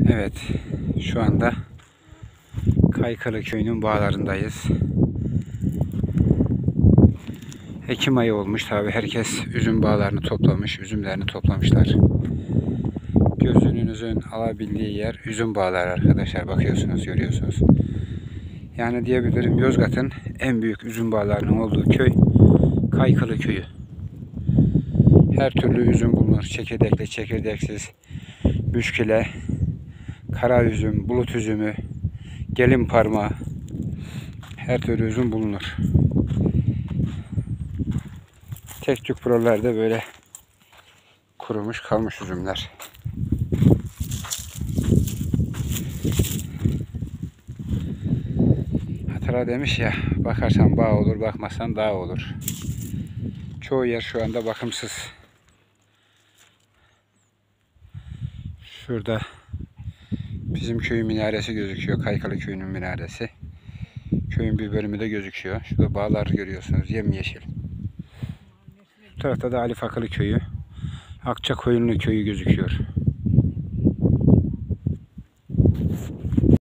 Evet, şu anda Kaykalı köyünün bağlarındayız. Ekim ayı olmuş tabi, herkes üzüm bağlarını toplamış, üzümlerini toplamışlar. Gözünüzün alabildiği yer üzüm bağları arkadaşlar, bakıyorsunuz, görüyorsunuz. Yani diyebilirim Yozgat'ın en büyük üzüm bağlarının olduğu köy Kaykalı köyü. Her türlü üzüm bulunur, çekirdekli, çekirdeksiz, müşkile, kara üzüm, bulut üzümü, gelin parmağı, her türlü üzüm bulunur. Tek tük buralarda böyle kurumuş kalmış üzümler. Hatıra demiş ya, bakarsan bağ olur, bakmazsan dağ olur. Çoğu yer şu anda bakımsız. Şurada bizim köyün minaresi gözüküyor. Kaykalı köyünün minaresi. Köyün bir bölümü de gözüküyor. Şurada bağlar görüyorsunuz, yemyeşil. Bu tarafta da Ali Fakılı köyü, Akçakoyunlu köyü gözüküyor.